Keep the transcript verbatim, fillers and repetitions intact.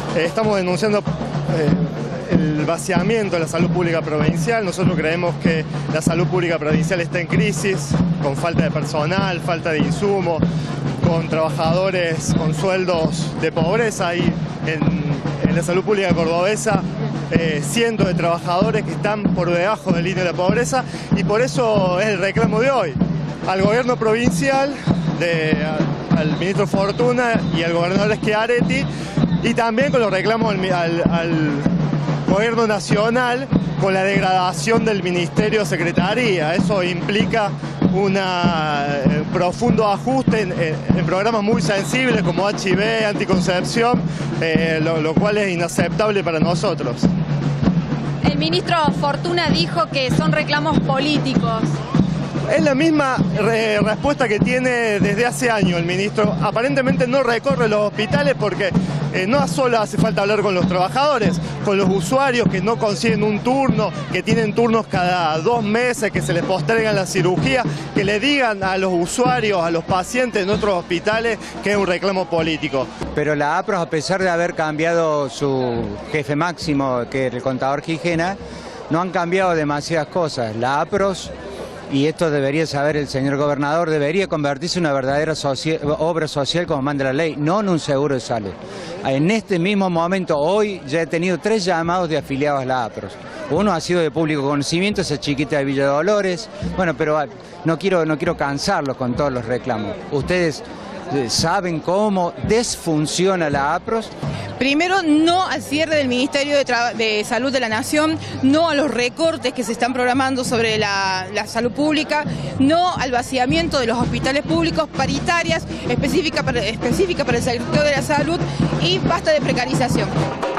Eh, estamos denunciando eh, el vaciamiento de la salud pública provincial. Nosotros creemos que la salud pública provincial está en crisis, con falta de personal, falta de insumos, con trabajadores con sueldos de pobreza. Hay en, en la salud pública cordobesa eh, cientos de trabajadores que están por debajo del línea de la pobreza, y por eso es el reclamo de hoy al gobierno provincial, de, a, al ministro Fortuna y al gobernador Schiaretti, y también con los reclamos al, al, al gobierno nacional con la degradación del ministerio secretaría. Eso implica un eh, profundo ajuste en, en, en programas muy sensibles como H I V, anticoncepción, eh, lo, lo cual es inaceptable para nosotros. El ministro Fortuna dijo que son reclamos políticos. Es la misma re respuesta que tiene desde hace años el ministro. Aparentemente no recorre los hospitales porque eh, no solo hace falta hablar con los trabajadores, con los usuarios que no consiguen un turno, que tienen turnos cada dos meses, que se les postergan la cirugía, que le digan a los usuarios, a los pacientes en otros hospitales que es un reclamo político. Pero la APROS, a pesar de haber cambiado su jefe máximo, que es el contador Gijena, no han cambiado demasiadas cosas. La APROS, y esto debería saber el señor gobernador, debería convertirse en una verdadera socia- obra social como manda la ley, no en un seguro de salud. En este mismo momento, hoy, ya he tenido tres llamados de afiliados a la APROS. Uno ha sido de público conocimiento, esa chiquita de Villa Dolores. Bueno, pero no quiero, no quiero cansarlos con todos los reclamos. Ustedes saben cómo desfunciona la APROS. Primero, no al cierre del Ministerio de, de Salud de la Nación, no a los recortes que se están programando sobre la, la salud pública, no al vaciamiento de los hospitales públicos, paritarias específicas para, específica para el sector de la salud, y basta de precarización.